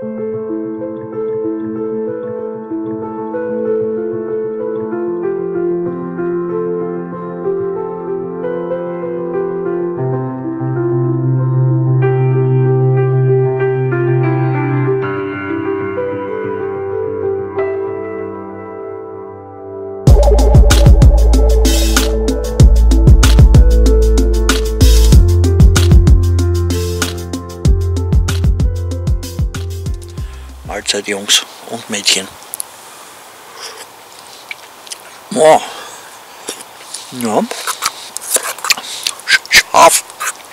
Mahlzeit, Jungs und Mädchen. Wow. Ja. Scharf.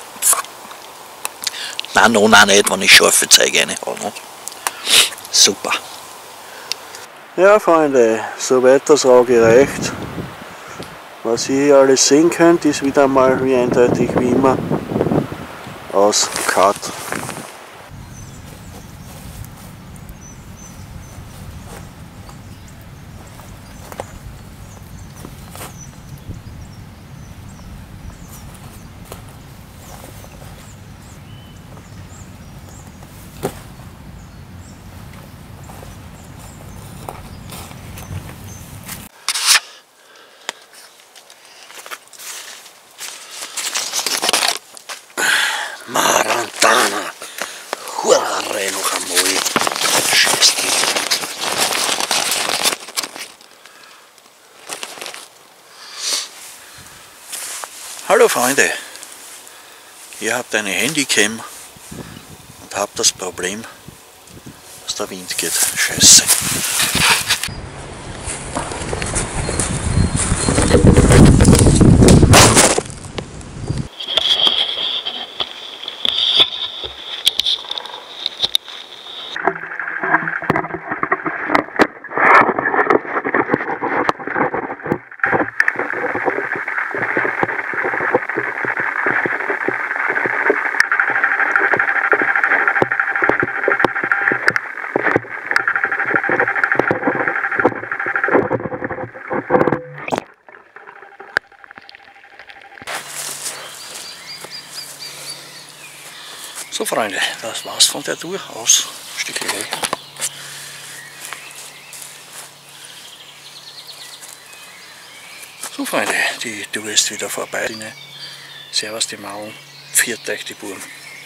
Nein, noch nicht, wenn ich scharfe Zeige rein habe. Super. Ja, Freunde, soweit das Auge reicht. Was ihr hier alles sehen könnt, ist wieder mal wie eindeutig wie immer aus Cut. Marantana, Hurra noch einmal. Scheißdreck. Hallo Freunde, ihr habt eine Handycam und habt das Problem, dass der Wind geht. Scheiße. So Freunde, das war's von der Tour aus Stickelei. So Freunde, die Tour ist wieder vorbei. Servus die Mauern, pfiat euch die Buben.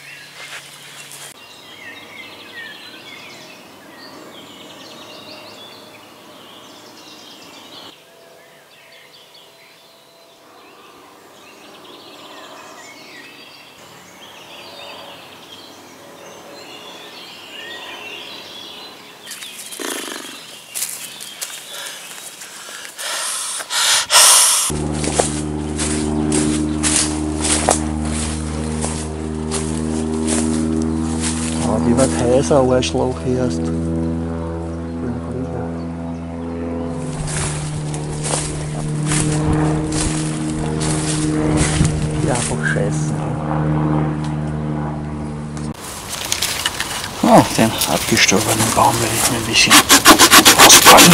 Die wird heißer, Arschloch erst. Ja, einfach scheiße. Oh, den abgestorbenen Baum werde ich mir ein bisschen ausballen.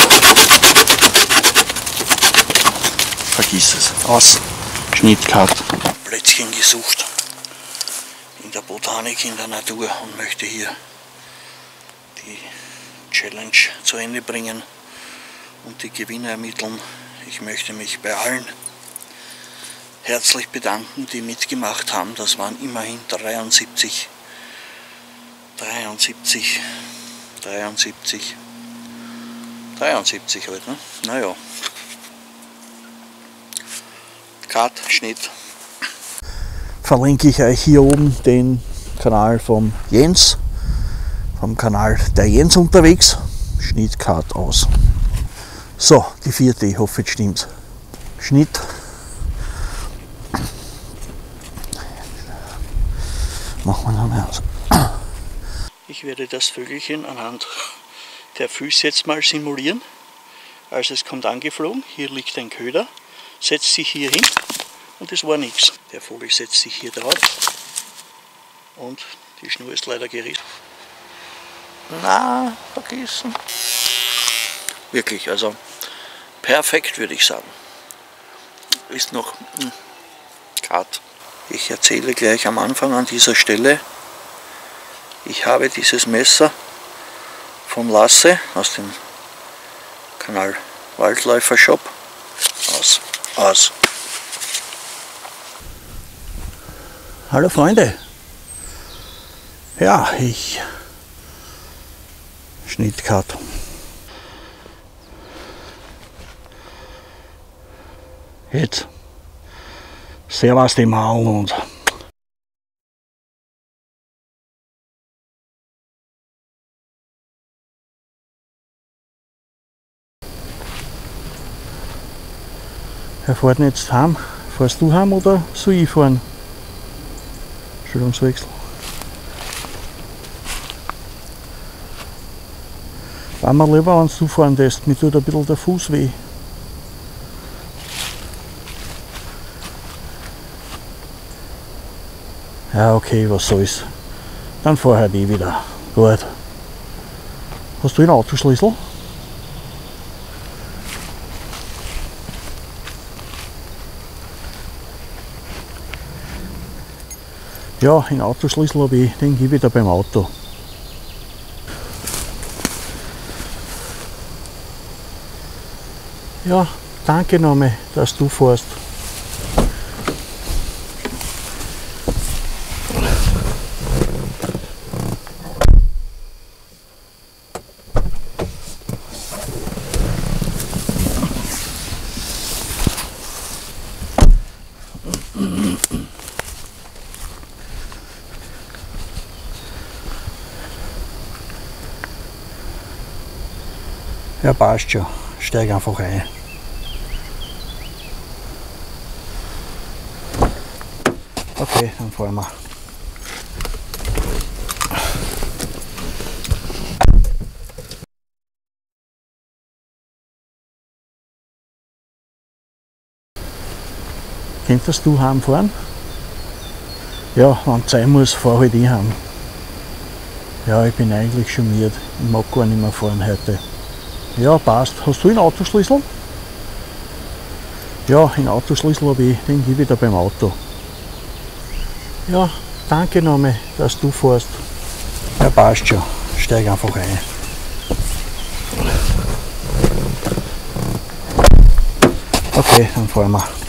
Vergiss es. Aus. Schnittcut. Plätzchen gesucht. In der Botanik, in der Natur und möchte hier die Challenge zu Ende bringen und die Gewinner ermitteln. Ich möchte mich bei allen herzlich bedanken, die mitgemacht haben. Das waren immerhin 73 halt, ne? Naja. Cut, Schnitt. Verlinke ich euch hier oben den Kanal vom Jens, vom Kanal der Jens unterwegs. Schnittcut aus. So, die vierte, ich hoffe jetzt stimmt's. Schnitt. Machen wir noch mehr aus. Ich werde das Vögelchen anhand der Füße jetzt mal simulieren. Also es kommt angeflogen, hier liegt ein Köder, setzt sich hier hin. Und das war nichts. Der Vogel setzt sich hier drauf und die Schnur ist leider gerissen. Na, vergessen. Wirklich, also perfekt würde ich sagen. Ist noch Cut. Ich erzähle gleich am Anfang an dieser Stelle, ich habe dieses Messer von Lasse aus dem Kanal Waldläufer Shop. Aus. Hallo Freunde. Ja, ich Schnittcut. Jetzt Servus die Maul und er fährt jetzt heim. Fährst du heim oder soll ich fahren? Stellungswechsel. War mir lieber, wenn du fahren lässt. Mir tut ein bisschen der Fuß weh. Ja, okay, was soll's. Dann fahr halt ich wieder. Gut. Hast du den Autoschlüssel? Ja, den Autoschlüssel habe ich, den gebe ich da beim Auto. Ja, danke nochmal, dass du fährst. Ja, passt schon. Steig einfach ein. Okay, dann fahren wir. Könntest du heimfahren? Ja, wenn es sein muss, fahr halt ich heim. Ja, ich bin eigentlich schon müde. Ich mag gar nicht mehr fahren heute. Ja, passt. Hast du den Autoschlüssel? Ja, den Autoschlüssel habe ich, den gebe ich da beim Auto. Ja, danke nochmal, dass du fährst. Ja, passt schon. Steig einfach ein. Okay, dann fahren wir.